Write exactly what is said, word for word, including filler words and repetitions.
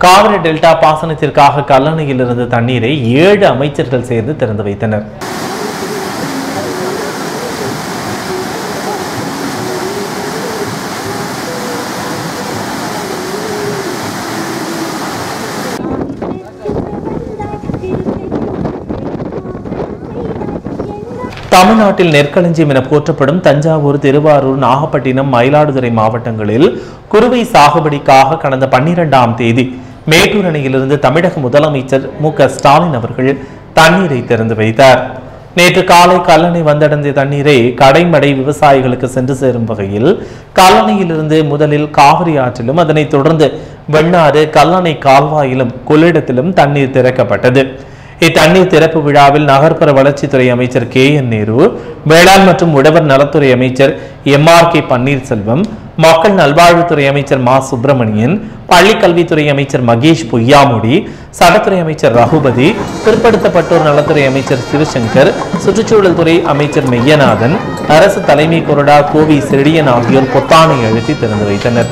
Kaveri delta பாசனத்திற்காக கல்லணையில் இருந்து தண்ணீரை ஏழு அமைச்சர்கள் சேர்ந்து திறந்து வைத்தனர். தமிழ்நாட்டில் நெற்களஞ்சியம் என போற்றப்படும் தஞ்சாவூர், திருவாரூர், நாகப்பட்டினம், மயிலாடுதுறை மாவட்டங்களில் குறுவை சாகுபடிக்காக கடந்த பன்னிரெண்டாம் தேதி மேட்டூர் அணையிலிருந்து தமிழக முதலமைச்சர் மு க ஸ்டாலின் அவர்கள் தண்ணீரை திறந்து வைத்தார். நேற்று காலை கல்லணை வந்தடைந்த தண்ணீரை கடைமடை விவசாயிகளுக்கு சென்று சேரும் வகையில் கல்லணையிலிருந்து முதலில் காவிரி ஆற்றிலும் அதனைத் தொடர்ந்து வெண்ணாறு, கல்லணை கால்வாயிலும் கொள்ளிடத்திலும் தண்ணீர் திறக்கப்பட்டது. இத்தண்ணீர் திறப்பு விழாவில் நகர்ப்புற வளர்ச்சித்துறை அமைச்சர் கே என் நேரு, வேளாண் மற்றும் உழவர் நலத்துறை அமைச்சர் எம் ஆர் கே பன்னீர்செல்வம், மக்கள் நல்வாழ்வுத்துறை அமைச்சர் மா சுப்பிரமணியன், பள்ளிக் கல்வித்துறை அமைச்சர் மகேஷ் பொய்யாமொழி, சட்டத்துறை அமைச்சர் ரகுபதி, பிற்படுத்தப்பட்டோர் நலத்துறை அமைச்சர் சிவசங்கர், சுற்றுச்சூழல் துறை அமைச்சர் மெய்யநாதன், அரசு தலைமை கொறடா கோவி செழியன் ஆகியோர் பொத்தானை அழுத்தி திறந்து வைத்தனர்.